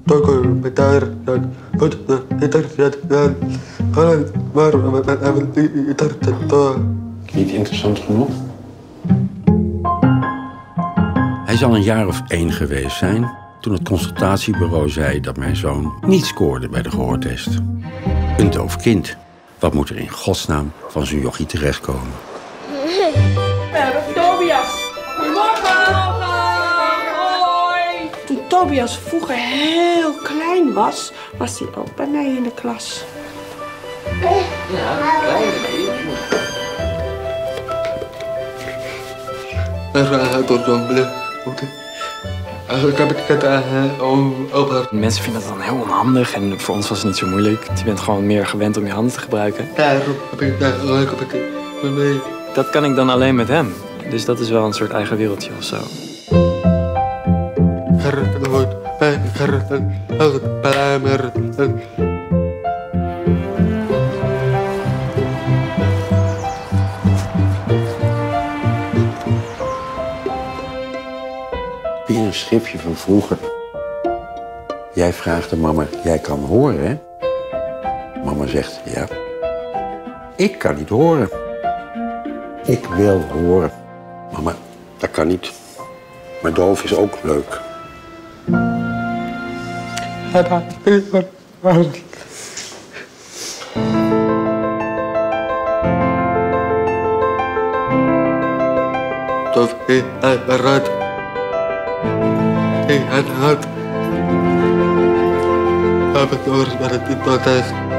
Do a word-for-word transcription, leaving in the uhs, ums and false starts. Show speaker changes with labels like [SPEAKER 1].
[SPEAKER 1] Niet interessant genoeg?
[SPEAKER 2] Hij zal een jaar of één geweest zijn toen het consultatiebureau zei dat mijn zoon niet scoorde bij de gehoortest. Een doof kind. Wat moet er in godsnaam van zo'n jochie terechtkomen?
[SPEAKER 3] We hebben Tobias. Goedemorgen. Hoi. Toen Tobias vroeger heel klein was, was hij ook bij mij in de klas.
[SPEAKER 1] Ja, klein.
[SPEAKER 4] Mensen vinden dat dan heel onhandig en voor ons was het niet zo moeilijk. Je bent gewoon meer gewend om je handen te gebruiken. Dat kan ik dan alleen met hem. Dus dat is wel een soort eigen wereldje of zo.
[SPEAKER 2] Weer een schriftje van vroeger. Jij vraagt de mama, jij kan horen, hè? Mama zegt, ja. Ik kan niet horen. Ik wil horen. Mama, dat kan niet. Maar doof is ook leuk.
[SPEAKER 5] Doof is eruit. Ik had het. Heb ik over met het niet